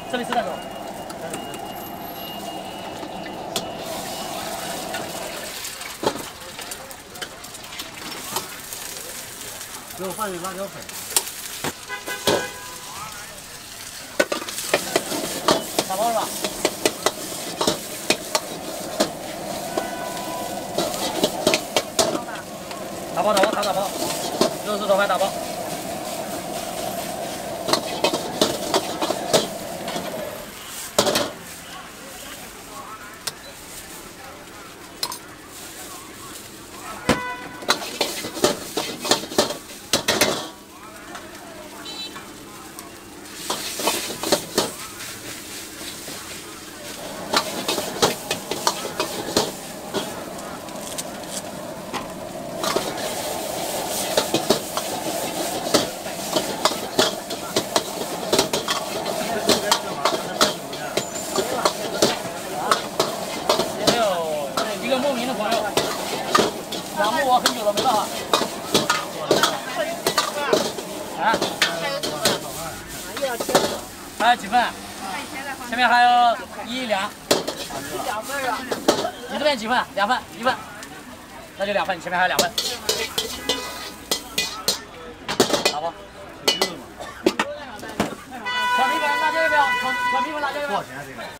这里是那种。给我放点辣椒粉。打包是吧？打包，打包，肉丝头排打包。 一个莫名的朋友，仰慕我很久了，没办法。啊？还有几份？前面还有1、2。你这边几份？2份，1份。那就2份，你前面还有2份。打包。小米粉辣椒要不要？小米粉辣椒要不要？多少钱啊这个？